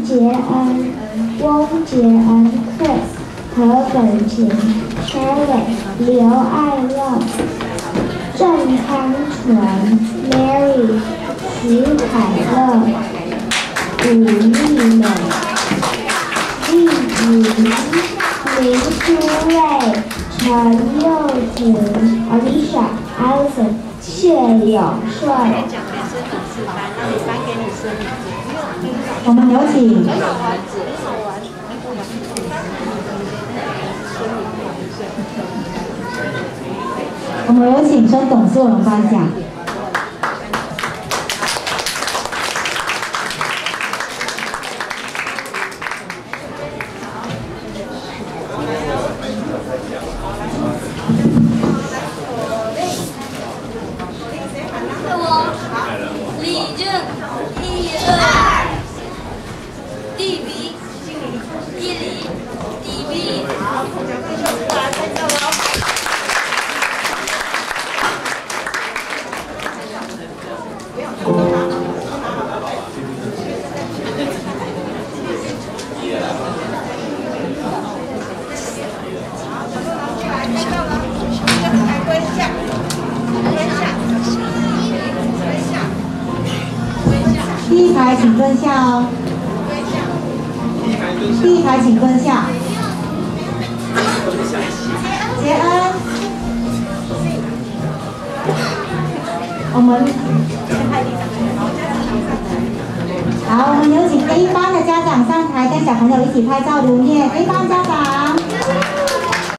杰恩、翁杰恩、Chris、何本琴、Charlotte、刘爱乐、郑康纯、Mary、徐凯乐、吴艺美、丽云、林书瑞、陈佑婷、Alicia、Allison、谢永顺。 我们有请。我们有请孙董事长颁奖。 李正1、2，地理、地理、地理。好，拍照喽。 第一排请蹲下哦。第一排请蹲下。杰恩，我们好，我们有请 A 班的家长上台，跟小朋友一起拍照留念。A 班家长。